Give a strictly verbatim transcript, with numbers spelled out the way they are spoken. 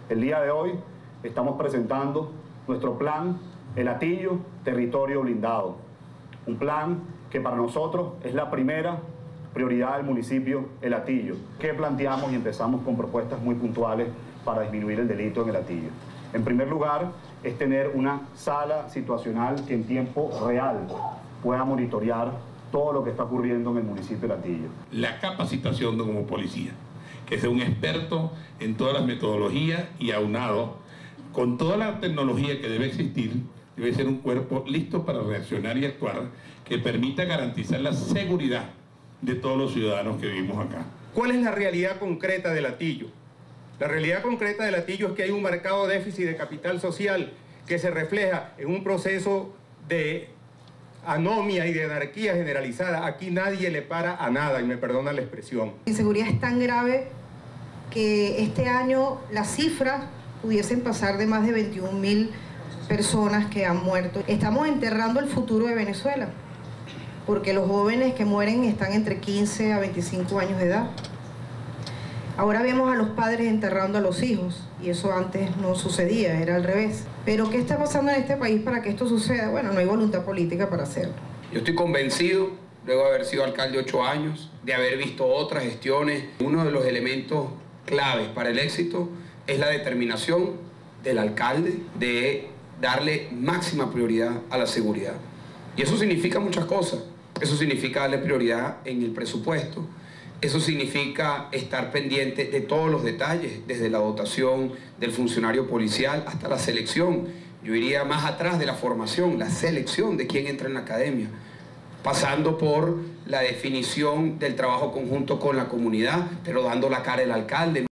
El día de hoy estamos presentando nuestro plan El Hatillo, Territorio Blindado. Un plan que para nosotros es la primera prioridad del municipio El Hatillo, que planteamos y empezamos con propuestas muy puntuales para disminuir el delito en El Hatillo. En primer lugar, es tener una sala situacional que en tiempo real pueda monitorear todo lo que está ocurriendo en el municipio de El Hatillo. La capacitación de como policía, que sea un experto en todas las metodologías y aunado con toda la tecnología que debe existir, debe ser un cuerpo listo para reaccionar y actuar que permita garantizar la seguridad de todos los ciudadanos que vivimos acá. ¿Cuál es la realidad concreta del Hatillo? La realidad concreta del Hatillo es que hay un marcado déficit de capital social que se refleja en un proceso de anomia y de anarquía generalizada. Aquí nadie le para a nada, y me perdona la expresión. La inseguridad es tan grave que este año las cifras pudiesen pasar de más de veintiún mil personas que han muerto. Estamos enterrando el futuro de Venezuela, porque los jóvenes que mueren están entre quince a veinticinco años de edad. Ahora vemos a los padres enterrando a los hijos, y eso antes no sucedía, era al revés. Pero ¿qué está pasando en este país para que esto suceda? Bueno, no hay voluntad política para hacerlo. Yo estoy convencido, luego de haber sido alcalde ocho años, de haber visto otras gestiones, uno de los elementos claves para el éxito es la determinación del alcalde de darle máxima prioridad a la seguridad. Y eso significa muchas cosas. Eso significa darle prioridad en el presupuesto. Eso significa estar pendiente de todos los detalles, desde la dotación del funcionario policial hasta la selección. Yo iría más atrás de la formación, la selección de quién entra en la academia, pasando por la definición del trabajo conjunto con la comunidad, pero dando la cara al alcalde.